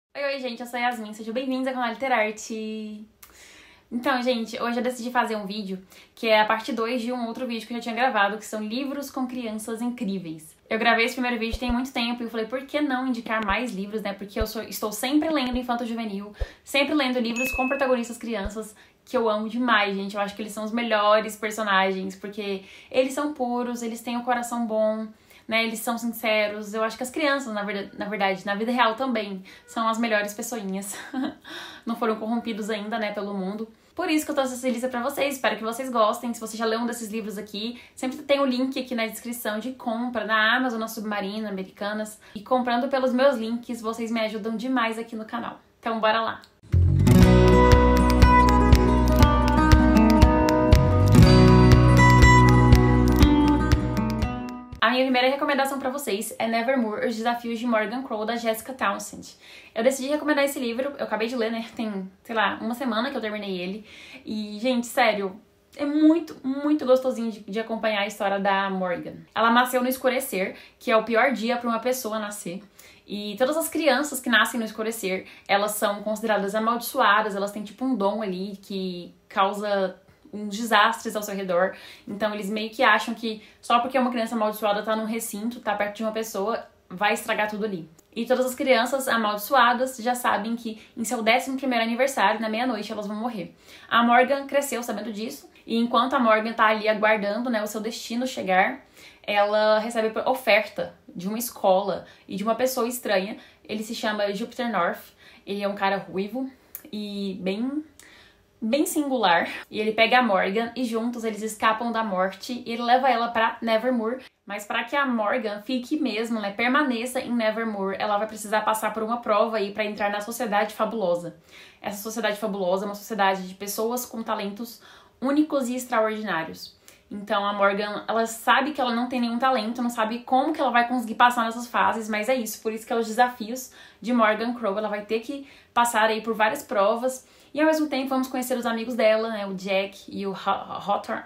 Oi, gente, eu sou a Yasmin, sejam bem-vindos ao canal Literarte. Então, gente, hoje eu decidi fazer um vídeo que é a parte 2 de um outro vídeo que eu já tinha gravado, que são livros com crianças incríveis. Eu gravei esse primeiro vídeo tem muito tempo e eu falei, por que não indicar mais livros, né? Porque estou sempre lendo infanto-juvenil, sempre lendo livros com protagonistas crianças, que eu amo demais, gente. Eu acho que eles são os melhores personagens, porque eles são puros, eles têm o coração bom, né, eles são sinceros. Eu acho que as crianças, na verdade, na vida real também, são as melhores pessoinhas. Não foram corrompidos ainda, né, pelo mundo. Por isso que eu trouxe essa lista pra vocês, espero que vocês gostem. Se você já leu um desses livros aqui, sempre tem o link aqui na descrição de compra na Amazon, na Submarino, Americanas. E comprando pelos meus links, vocês me ajudam demais aqui no canal. Então bora lá! A minha primeira recomendação pra vocês é Nevermore, Os Desafios de Morgan Crow, da Jessica Townsend. Eu decidi recomendar esse livro, eu acabei de ler, né? Tem, sei lá, uma semana que eu terminei ele. E, gente, sério, é muito, muito gostosinho de acompanhar a história da Morgan. Ela nasceu no escurecer, que é o pior dia pra uma pessoa nascer. E todas as crianças que nascem no escurecer, elas são consideradas amaldiçoadas, elas têm tipo um dom ali que causa uns desastres ao seu redor. Então eles meio que acham que só porque uma criança amaldiçoada tá num recinto, tá perto de uma pessoa, vai estragar tudo ali. E todas as crianças amaldiçoadas já sabem que em seu 11º aniversário, na meia-noite, elas vão morrer. A Morgan cresceu sabendo disso, e enquanto a Morgan tá ali aguardando, né, o seu destino chegar, ela recebe oferta de uma escola e de uma pessoa estranha. Ele se chama Jupiter North, ele é um cara ruivo e bem singular, e ele pega a Morgan e juntos eles escapam da morte e ele leva ela pra Nevermore. Mas para que a Morgan fique mesmo, né, permaneça em Nevermore, ela vai precisar passar por uma prova aí para entrar na Sociedade Fabulosa. Essa Sociedade Fabulosa é uma sociedade de pessoas com talentos únicos e extraordinários. Então a Morgan, ela sabe que ela não tem nenhum talento, não sabe como que ela vai conseguir passar nessas fases, mas é isso, por isso que é os desafios de Morgan Crow. Ela vai ter que passar aí por várias provas e ao mesmo tempo vamos conhecer os amigos dela, né, o Jack e o Hawthorne.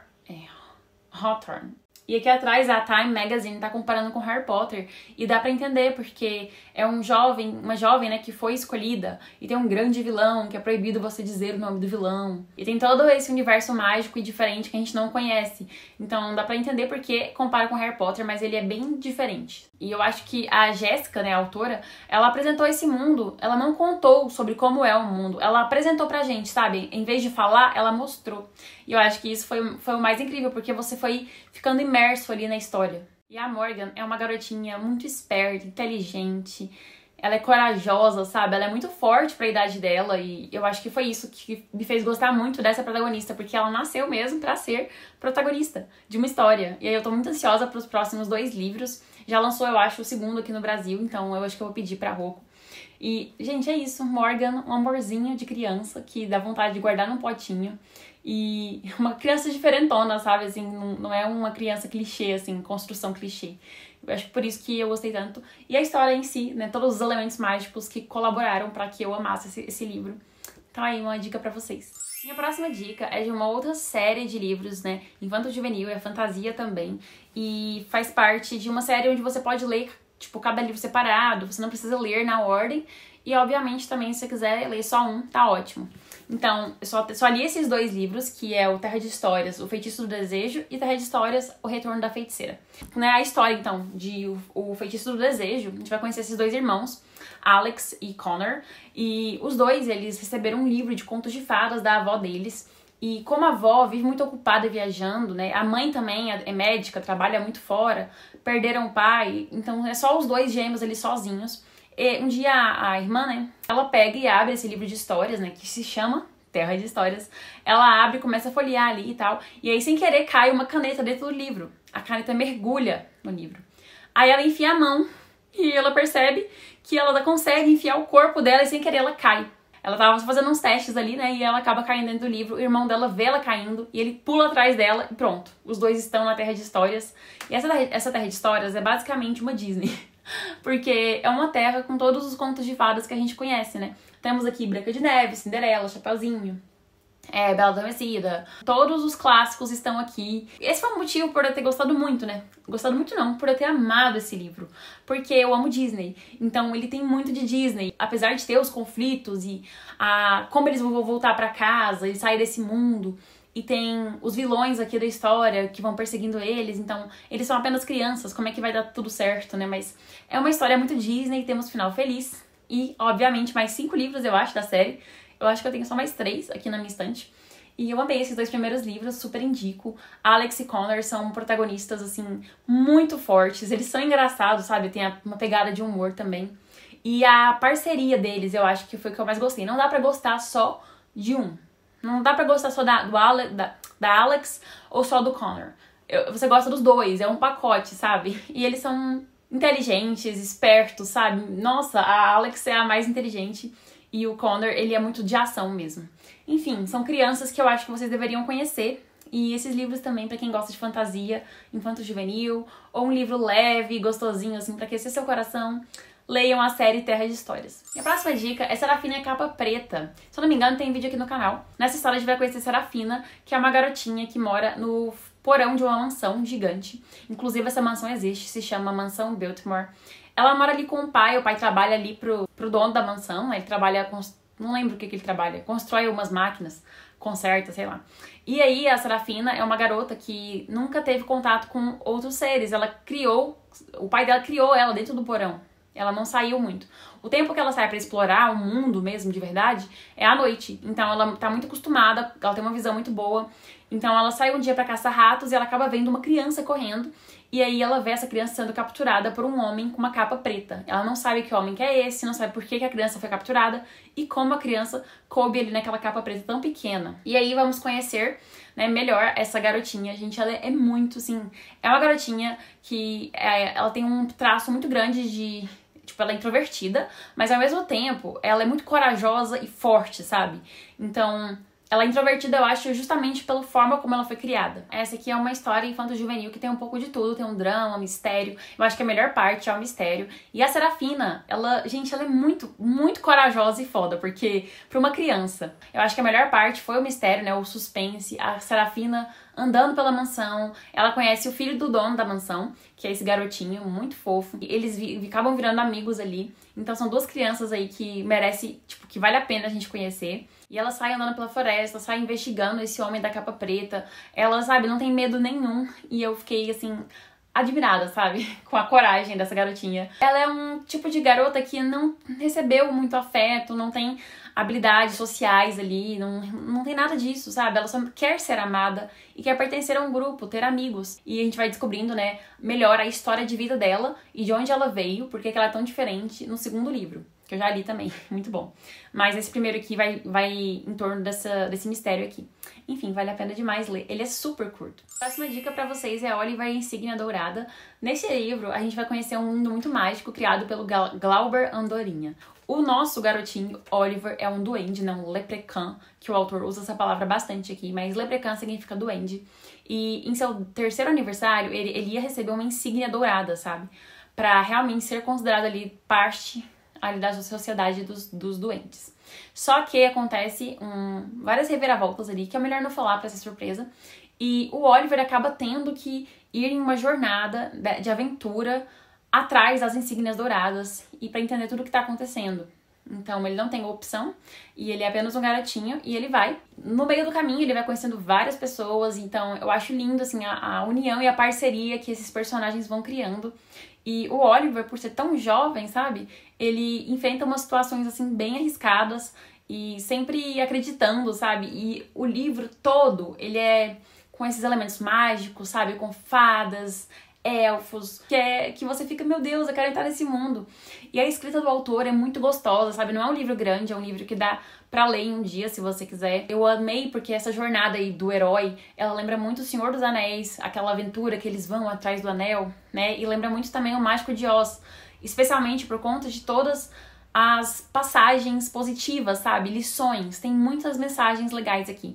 E aqui atrás a Time Magazine tá comparando com Harry Potter e dá pra entender porque é uma jovem, né, que foi escolhida e tem um grande vilão que é proibido você dizer o nome do vilão. E tem todo esse universo mágico e diferente que a gente não conhece. Então dá pra entender porque compara com Harry Potter, mas ele é bem diferente. E eu acho que a Jéssica, né, a autora, ela apresentou esse mundo, ela não contou sobre como é o mundo, ela apresentou pra gente, sabe? Em vez de falar, ela mostrou. E eu acho que isso foi o mais incrível, porque você foi ficando imerso ali na história. E a Morgan é uma garotinha muito esperta, inteligente, ela é corajosa, sabe? Ela é muito forte pra idade dela e eu acho que foi isso que me fez gostar muito dessa protagonista, porque ela nasceu mesmo pra ser protagonista de uma história. E aí eu tô muito ansiosa pros próximos 2 livros. Já lançou, eu acho, o segundo aqui no Brasil, então eu acho que eu vou pedir pra Rocco. E, gente, é isso. Morgan, um amorzinho de criança que dá vontade de guardar num potinho. E uma criança diferentona, sabe? Assim, não é uma criança clichê, assim, construção clichê. Eu acho que por isso que eu gostei tanto. E a história em si, né? Todos os elementos mágicos que colaboraram pra que eu amasse esse livro. Então aí, uma dica pra vocês. Minha próxima dica é de uma outra série de livros, né? Infanto-juvenil, é fantasia também. E faz parte de uma série onde você pode ler, tipo, cada livro separado. Você não precisa ler na ordem. E, obviamente, também, se você quiser ler só um, tá ótimo. Então, eu só li esses 2 livros, que é o Terra de Histórias, O Feitiço do Desejo, e Terra de Histórias, O Retorno da Feiticeira. Né, a história, então, de O Feitiço do Desejo, a gente vai conhecer esses 2 irmãos, Alex e Connor, e os 2, eles receberam um livro de contos de fadas da avó deles, e como a avó vive muito ocupada viajando, né, a mãe também é médica, trabalha muito fora, perderam o pai, então é só os 2 gêmeos ali sozinhos. E um dia a irmã, né, ela pega e abre esse livro de histórias, né, que se chama Terra de Histórias. Ela abre, começa a folhear ali e tal, e aí sem querer cai uma caneta dentro do livro. A caneta mergulha no livro. Aí ela enfia a mão e ela percebe que ela consegue enfiar o corpo dela e sem querer ela cai. Ela tava fazendo uns testes ali, né, e ela acaba caindo dentro do livro. O irmão dela vê ela caindo e ele pula atrás dela e pronto. Os 2 estão na Terra de Histórias. E essa Terra de Histórias é basicamente uma Disney. Porque é uma terra com todos os contos de fadas que a gente conhece, né? Temos aqui Branca de Neve, Cinderela, Chapeuzinho, Bela Adormecida. Todos os clássicos estão aqui. Esse foi o motivo por eu ter gostado muito, né? Gostado muito não, por eu ter amado esse livro. Porque eu amo Disney. Então ele tem muito de Disney. Apesar de ter os conflitos e como eles vão voltar pra casa e sair desse mundo. E tem os vilões aqui da história que vão perseguindo eles. Então eles são apenas crianças. Como é que vai dar tudo certo, né? Mas é uma história muito Disney. Temos final feliz. E, obviamente, mais 5 livros, eu acho, da série. Eu acho que eu tenho só mais 3 aqui na minha estante. E eu amei esses 2 primeiros livros, super indico. Alex e Connor são protagonistas, assim, muito fortes. Eles são engraçados, sabe? Tem uma pegada de humor também. E a parceria deles, eu acho que foi o que eu mais gostei. Não dá pra gostar só de um. Não dá pra gostar só da Alex ou só do Connor. Você gosta dos 2, é um pacote, sabe? E eles são inteligentes, espertos, sabe? Nossa, a Alex é a mais inteligente. E o Connor, ele é muito de ação mesmo. Enfim, são crianças que eu acho que vocês deveriam conhecer. E esses livros também, pra quem gosta de fantasia, infanto-juvenil, ou um livro leve, gostosinho, assim, pra aquecer seu coração, leiam a série Terra de Histórias. E a próxima dica é Serafina e a Capa Preta. Se eu não me engano, tem vídeo aqui no canal. Nessa história a gente vai conhecer Serafina, que é uma garotinha que mora no porão de uma mansão gigante. Inclusive, essa mansão existe, se chama Mansão Biltmore. Ela mora ali com o pai trabalha ali pro dono da mansão, né? Ele trabalha, não lembro o que ele trabalha, constrói umas máquinas, conserta, sei lá. E aí a Serafina é uma garota que nunca teve contato com outros seres, o pai dela criou ela dentro do porão. Ela não saiu muito. O tempo que ela sai pra explorar o mundo mesmo, de verdade, é à noite. Então ela tá muito acostumada, ela tem uma visão muito boa. Então ela sai um dia pra caçar ratos e ela acaba vendo uma criança correndo. E aí ela vê essa criança sendo capturada por um homem com uma capa preta. Ela não sabe que homem que é esse, não sabe por que a criança foi capturada e como a criança coube ali naquela capa preta tão pequena. E aí vamos conhecer, né, melhor essa garotinha. Gente, ela é muito, assim... É uma garotinha que ela tem um traço muito grande de... Tipo, ela é introvertida, mas ao mesmo tempo ela é muito corajosa e forte, sabe? Então... Ela é introvertida, eu acho, justamente pela forma como ela foi criada. Essa aqui é uma história infanto-juvenil que tem um pouco de tudo. Tem um drama, um mistério. Eu acho que a melhor parte é o mistério. E a Serafina, gente, ela é muito, muito corajosa e foda. Porque, pra uma criança, eu acho que a melhor parte foi o mistério, né? O suspense. A Serafina andando pela mansão. Ela conhece o filho do dono da mansão, que é esse garotinho muito fofo. E eles acabam virando amigos ali. Então são 2 crianças aí que merece, tipo, que vale a pena a gente conhecer. E ela sai andando pela floresta, sai investigando esse homem da capa preta. Ela, sabe, não tem medo nenhum. E eu fiquei, assim, admirada, sabe? Com a coragem dessa garotinha. Ela é um tipo de garota que não recebeu muito afeto, não tem habilidades sociais ali, não tem nada disso, sabe? Ela só quer ser amada e quer pertencer a um grupo, ter amigos. E a gente vai descobrindo, né, melhor a história de vida dela e de onde ela veio, porque ela é tão diferente no segundo livro, que eu já li também, muito bom. Mas esse primeiro aqui vai em torno desse mistério aqui. Enfim, vale a pena demais ler. Ele é super curto. A próxima dica pra vocês é Oliver e a Insígnia Dourada. Nesse livro, a gente vai conhecer um mundo muito mágico criado pelo Glauber Andorinha. O nosso garotinho, Oliver, é um duende, né? Um leprechaun, que o autor usa essa palavra bastante aqui, mas leprechaun significa duende. E em seu 3º aniversário, ele ia receber uma insígnia dourada, sabe? Pra realmente ser considerado ali parte ali da sociedade dos duendes. Só que acontece várias reviravoltas ali, que é melhor não falar pra ser surpresa. E o Oliver acaba tendo que ir em uma jornada de aventura atrás das insígnias douradas e pra entender tudo o que tá acontecendo. Então ele não tem opção e ele é apenas um garotinho e ele vai. No meio do caminho ele vai conhecendo várias pessoas, então eu acho lindo assim a união e a parceria que esses personagens vão criando. E o Oliver, por ser tão jovem, sabe? Ele enfrenta umas situações assim bem arriscadas e sempre acreditando, sabe? E o livro todo, ele é com esses elementos mágicos, sabe? Com fadas, elfos, que você fica, meu Deus, eu quero entrar nesse mundo. E a escrita do autor é muito gostosa, sabe? Não é um livro grande, é um livro que dá pra ler em um dia, se você quiser. Eu amei porque essa jornada aí do herói, ela lembra muito o Senhor dos Anéis, aquela aventura que eles vão atrás do anel, né? E lembra muito também o Mágico de Oz, especialmente por conta de todas as passagens positivas, sabe? Lições, tem muitas mensagens legais aqui.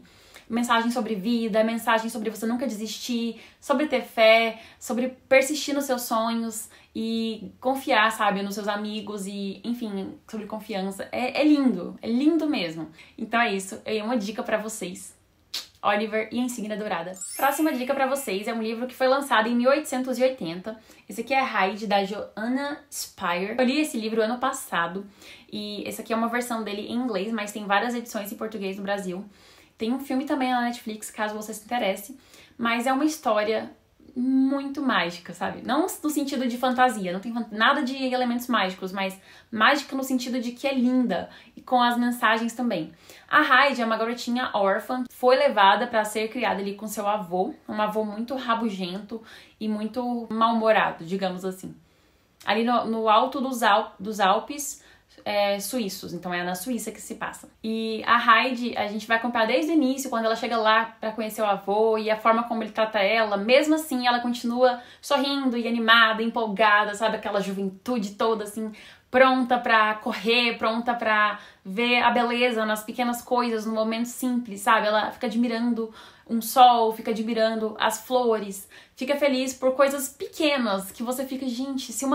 mensagem sobre vida, mensagem sobre você nunca desistir, sobre ter fé, sobre persistir nos seus sonhos e confiar, sabe, nos seus amigos e, enfim, sobre confiança. É lindo mesmo. Então é isso, é uma dica pra vocês. Oliver e a Insígnia Dourada. Próxima dica pra vocês é um livro que foi lançado em 1880. Esse aqui é Hyde, da Joanna Spire. Eu li esse livro ano passado e esse aqui é uma versão dele em inglês, mas tem várias edições em português no Brasil. Tem um filme também na Netflix, caso você se interesse, mas é uma história muito mágica, sabe? Não no sentido de fantasia, não tem nada de elementos mágicos, mas mágica no sentido de que é linda e com as mensagens também. A Hyde é uma garotinha órfã, foi levada para ser criada ali com seu avô, um avô muito rabugento e muito mal-humorado, digamos assim. Ali no alto dos Alpes suíços, então é na Suíça que se passa. E a Hyde, a gente vai acompanhar desde o início, quando ela chega lá pra conhecer o avô e a forma como ele trata ela, mesmo assim ela continua sorrindo e animada, empolgada, sabe, aquela juventude toda assim, pronta pra correr, pronta pra ver a beleza nas pequenas coisas, no momento simples, sabe? Ela fica admirando um sol, fica admirando as flores, fica feliz por coisas pequenas que você fica, gente, se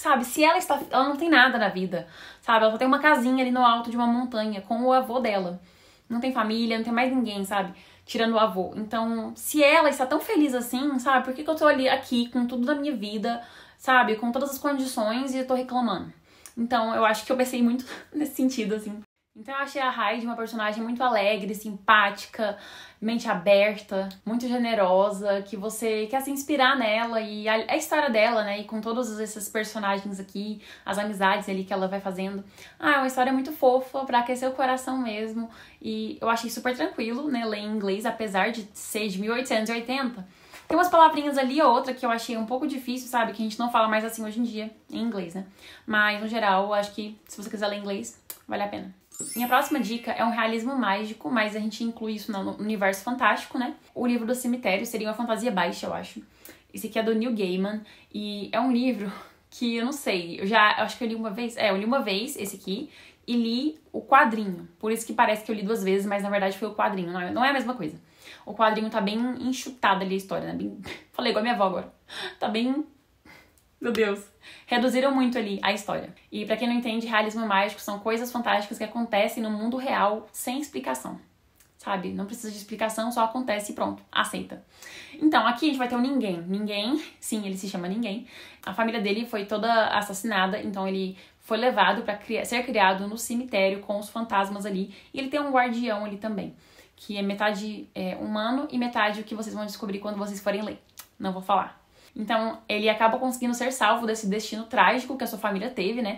ela não tem nada na vida, sabe? Ela só tem uma casinha ali no alto de uma montanha com o avô dela. Não tem família, não tem mais ninguém, sabe? Tirando o avô. Então, se ela está tão feliz assim, sabe? Por que eu tô ali aqui com tudo da minha vida, sabe? Com todas as condições e eu tô reclamando? Então, eu acho que eu pensei muito nesse sentido, assim. Então eu achei a Hyde uma personagem muito alegre, simpática, mente aberta, muito generosa, que você quer se inspirar nela e a história dela, né, e com todos esses personagens aqui, as amizades ali que ela vai fazendo. É uma história muito fofa, pra aquecer o coração mesmo, e eu achei super tranquilo, né, ler em inglês, apesar de ser de 1880. Tem umas palavrinhas ali ou outra que eu achei um pouco difícil, sabe, que a gente não fala mais assim hoje em dia, em inglês, né, mas no geral, eu acho que se você quiser ler inglês, vale a pena. Minha próxima dica é um realismo mágico, mas a gente inclui isso no universo fantástico, né? O Livro do Cemitério seria uma fantasia baixa, eu acho. Esse aqui é do Neil Gaiman e é um livro que eu não sei, eu acho que eu li uma vez, eu li uma vez esse aqui e li o quadrinho. Por isso que parece que eu li 2 vezes, mas na verdade foi o quadrinho, não é a mesma coisa. O quadrinho tá bem enxutado ali a história, né? Falei igual a minha avó agora. Tá bem... Meu Deus. Reduziram muito ali a história. E pra quem não entende, realismo mágico são coisas fantásticas que acontecem no mundo real sem explicação. Sabe? Não precisa de explicação, só acontece e pronto. Aceita. Então, aqui a gente vai ter um Ninguém. Ninguém, sim, ele se chama Ninguém. A família dele foi toda assassinada, então ele foi levado pra ser criado no cemitério com os fantasmas ali. E ele tem um guardião ali também, que é metade humano e metade o que vocês vão descobrir quando vocês forem ler. Não vou falar. Então, ele acaba conseguindo ser salvo desse destino trágico que a sua família teve, né?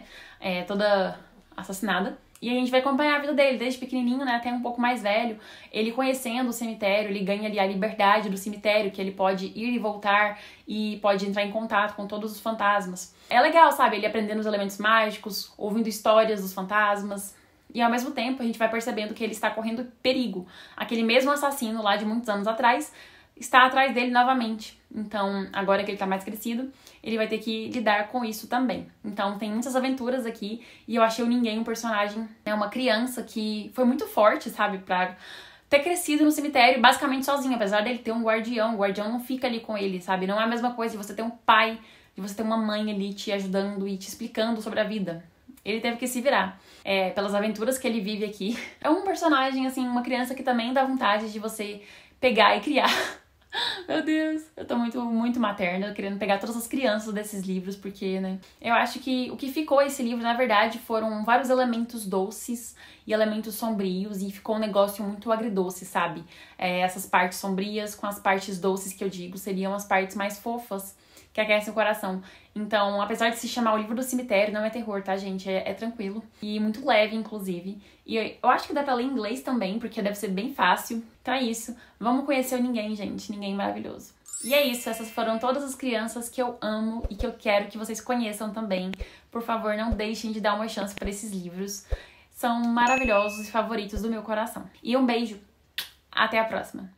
Toda assassinada. E a gente vai acompanhar a vida dele, desde pequenininho, né, até um pouco mais velho. Ele conhecendo o cemitério, ele ganha ali a liberdade do cemitério, que ele pode ir e voltar e pode entrar em contato com todos os fantasmas. É legal, sabe? Ele aprendendo os elementos mágicos, ouvindo histórias dos fantasmas. E ao mesmo tempo, a gente vai percebendo que ele está correndo perigo. Aquele mesmo assassino lá de muitos anos atrás está atrás dele novamente. Então, agora que ele tá mais crescido, ele vai ter que lidar com isso também. Então, tem muitas aventuras aqui, e eu achei o Ninguém um personagem, uma criança que foi muito forte, sabe, pra ter crescido no cemitério basicamente sozinho, apesar dele ter um guardião. O guardião não fica ali com ele, sabe? Não é a mesma coisa de você ter um pai, de você ter uma mãe ali te ajudando e te explicando sobre a vida. Ele teve que se virar. Pelas aventuras que ele vive aqui. É um personagem, assim, uma criança que também dá vontade de você pegar e criar. Meu Deus, eu tô muito materna, querendo pegar todas as crianças desses livros, porque, né, eu acho que o que ficou esse livro, na verdade, foram vários elementos doces e elementos sombrios, e ficou um negócio muito agridoce, sabe? Essas partes sombrias com as partes doces que eu digo, seriam as partes mais fofas, que aquecem o coração. Então, apesar de se chamar O Livro do Cemitério, não é terror, tá, gente? É tranquilo. E muito leve, inclusive. E eu acho que dá pra ler em inglês também, porque deve ser bem fácil. Então é isso. Vamos conhecer o Ninguém, gente. Ninguém maravilhoso. E é isso. Essas foram todas as crianças que eu amo e que eu quero que vocês conheçam também. Por favor, não deixem de dar uma chance pra esses livros. São maravilhosos e favoritos do meu coração. E um beijo. Até a próxima.